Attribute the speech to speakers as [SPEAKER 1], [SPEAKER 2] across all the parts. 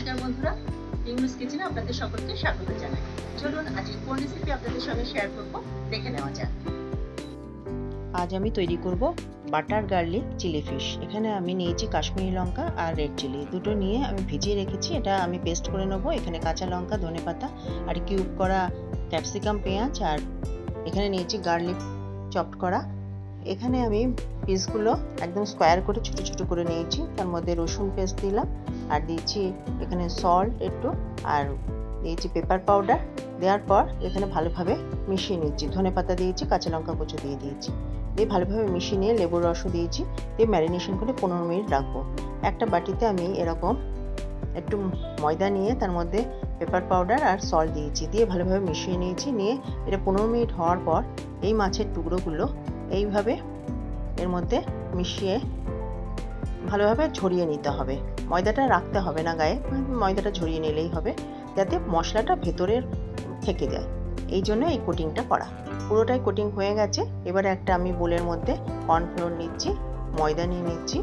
[SPEAKER 1] নমস্কার বন্ধুরা, ইংলিশ কিচেনে আপনাদের সকলকে স্বাগত জানাই। চলুন আজকে কোন রেসিপি আপনাদের সঙ্গে শেয়ার করব দেখে নেওয়া যাক।
[SPEAKER 2] আজ আমি তৈরি করব বাটার গার্লিক চিলি ফিশ। এখানে আমি নিয়েছি কাশ্মীরি লঙ্কা আর রেড চিলি, দুটো নিয়ে আমি ভিজিয়ে রেখেছি। এটা আমি পেস্ট করে নেব। এখানে কাঁচা লঙ্কা, ধনেপাতা আর কিউব করা ক্যাপসিকাম, পেঁয়াজ, আর এখানে নিয়েছি গার্লিক চপড করা। এখানে আমি পিসগুলো একদম স্কোয়ার করে ছোট ছোট করে নিয়েছি। তার মধ্যে রসুন পেস্ট দিলাম আর দিয়েছি এখানে সল্ট একটু, আর দিয়েছি পেপার পাউডার। দেওয়ার পর এখানে ভালোভাবে মিশিয়ে নিচ্ছি। ধনেপাতা দিয়েছি, কাঁচা লঙ্কা কুচো দিয়েছি। দিয়ে ভালোভাবে মিশিয়ে নিয়ে লেবুর রসও দিয়েছি। দিয়ে ম্যারিনেশন করে 15 মিনিট রাখবো। একটা বাটিতে আমি এরকম একটু ময়দা নিয়ে তার মধ্যে পেপার পাউডার আর সল্ট দিয়েছি, দিয়ে ভালোভাবে মিশিয়ে নিয়েছি। নিয়ে এটা 15 মিনিট হওয়ার পর এই মাছের টুকরোগুলো এইভাবে এর মধ্যে মিশিয়ে ভালোভাবে ঝরিয়ে নিতে হবে। ময়দাটা রাখতে হবে না গায়ে, ময়দাটা ঝরিয়ে নিলেই হবে, যাতে মশলাটা ভেতরের থেকে যায়। এই জন্য এই কোটিংটা করা। পুরোটাই কোটিং হয়ে গেছে। এবারে একটা আমি বোলের মধ্যে কর্নফ্লোর নিচ্ছি, ময়দা নিয়ে নিচ্ছি,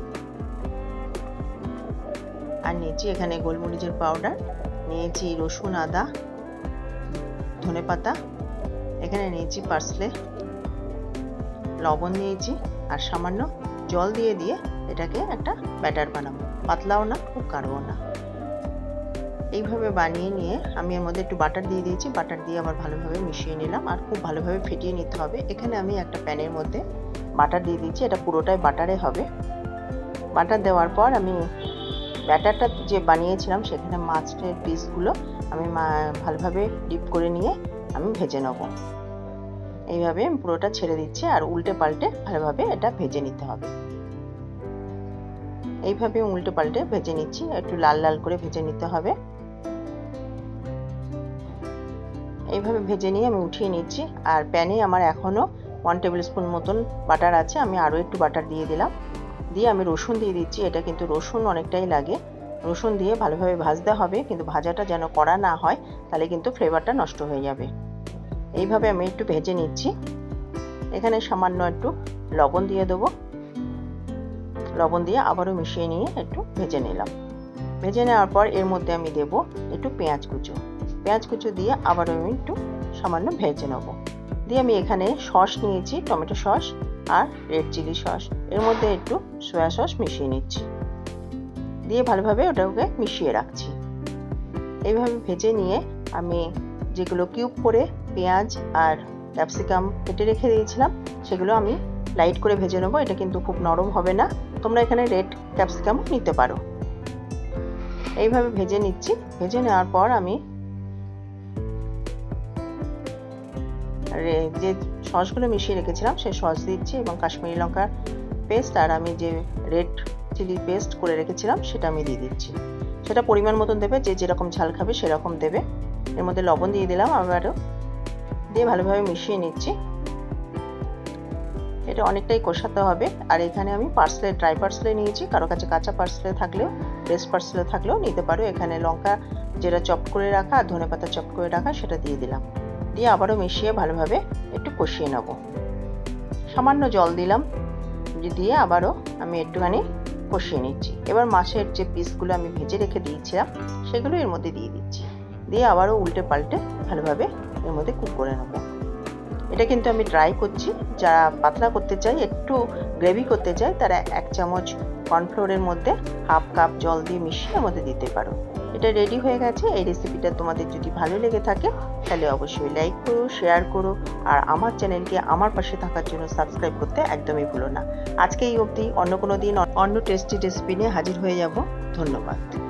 [SPEAKER 2] আর নিয়েছি এখানে গোলমরিচের পাউডার, নিয়েছি রসুন, আদা, ধনেপাতা, এখানে নিয়েছি পার্সলে, লবণ নিয়েছি আর সামান্য জল দিয়ে এটাকে একটা ব্যাটার বানাবো। পাতলাও না, খুব গাঢ়ও না। এইভাবে বানিয়ে নিয়ে আমি এর মধ্যে একটু বাটার দিয়ে দিয়েছি। বাটার দিয়ে আবার ভালোভাবে মিশিয়ে নিলাম আর খুব ভালোভাবে ফেটিয়ে নিতে হবে। এখানে আমি একটা প্যানের মধ্যে বাটার দিয়ে দিয়েছি। এটা পুরোটাই বাটারে হবে। বাটার দেওয়ার পর আমি ব্যাটারটা যে বানিয়েছিলাম সেখানে মাছের পিসগুলো আমি ভালোভাবে ডিপ করে নিয়ে আমি ভেজে নেব। এইভাবে পুরোটা ছেড়ে দিচ্ছি আর উল্টে পাল্টে ভালোভাবে এটা ভেজে নিতে হবে। এইভাবে উল্টে পাল্টে ভেজে নিচ্ছি, একটু লাল লাল করে ভেজে নিতে হবে। এইভাবে ভেজে নিয়ে আমি উঠিয়ে নিচ্ছি। আর প্যানে আমার এখনও 1 টেবিল স্পুন মতন বাটার আছে। আমি আরও একটু বাটার দিয়ে দিলাম। দিয়ে আমি রসুন দিয়ে দিচ্ছি। এটা কিন্তু রসুন অনেকটাই লাগে। রসুন দিয়ে ভালোভাবে ভাজতে হবে, কিন্তু ভাজাটা যেন কড়া না হয়, তাহলে কিন্তু ফ্লেভারটা নষ্ট হয়ে যাবে। এইভাবে আমি একটু ভেজে নিচ্ছি। এখানে সামান্য একটু লবণ দিয়ে দেবো। লবণ দিয়ে আবারও মিশিয়ে নিয়ে একটু ভেজে নিলাম। ভেজে নেওয়ার পর এর মধ্যে আমি দেব একটু পেঁয়াজ কুচো। পেঁয়াজ কুচো দিয়ে আবারও আমি একটু সামান্য ভেজে নেব। দিয়ে আমি এখানে সস নিয়েছি, টমেটো সস আর রেড চিলি সস। এর মধ্যে একটু সয়া সস মিশিয়ে নিচ্ছি। দিয়ে ভালোভাবে ওটাকে মিশিয়ে রাখছি। এইভাবে ভেজে নিয়ে আমি যেগুলো কিউব করে পেঁয়াজ আর ক্যাপসিকাম কেটে রেখে দিয়েছিলাম সেগুলো আমি লাইট করে ভেজে নেবো। এটা কিন্তু খুব নরম হবে না। তোমরা এখানে রেড ক্যাপসিকাম নিতে পারো। এইভাবে ভেজে নিচ্ছি। ভেজে নেওয়ার পর আমি যে সসগুলো মিশিয়ে রেখেছিলাম সেই সস দিচ্ছি এবং কাশ্মীরি লঙ্কার পেস্ট আর আমি যে রেড চিলি পেস্ট করে রেখেছিলাম সেটা আমি দিয়ে দিচ্ছি। সেটা পরিমাণ মতন দেবে, যে যেরকম ঝাল খাবে সেরকম দেবে। এর মধ্যে লবণ দিয়ে দিলাম আবারও, দিয়ে ভালোভাবে মিশিয়ে নিচ্ছি। এটা অনেকটাই কষাতে হবে। আর এখানে আমি পার্সলে, ড্রাই পার্সলে নিয়েছি। কারো কাছে কাঁচা পার্সলে থাকলেও, ফ্রেশ পার্সলে থাকলেও নিতে পারো। এখানে লঙ্কা যেটা চপ করে রাখা আর ধনেপাতা চপ করে রাখা সেটা দিয়ে দিলাম। দিয়ে আবারও মিশিয়ে ভালোভাবে একটু কষিয়ে নেব। সামান্য জল দিলাম, দিয়ে আবারও আমি একটুখানি কষিয়ে নিচ্ছি। এবার মাছের যে পিসগুলো আমি ভেজে রেখে দিয়েছিলাম সেগুলো এর মধ্যে দিয়ে দিচ্ছি। দিয়ে আবারও উল্টে পাল্টে ভালোভাবে এর মধ্যে কুক করে নেব। এটা কিন্তু আমি ট্রাই করছি। যারা পাতলা করতে চাই, একটু গ্রেভি করতে চাই, তারা 1 চামচ কর্নফ্লোরের মধ্যে হাফ কাপ জল দিয়ে মিশিয়ে এর মধ্যে দিতে পারো। এটা রেডি হয়ে গেছে। এই রেসিপিটা তোমাদের যদি ভালো লেগে থাকে তাহলে অবশ্যই লাইক করো, শেয়ার করো, আর আমার চ্যানেলকে আমার পাশে থাকার জন্য সাবস্ক্রাইব করতে একদমই ভুলো না। আজকে এই অবধি। অন্য কোনো দিন অন্য টেস্টি রেসিপি নিয়ে হাজির হয়ে যাব। ধন্যবাদ।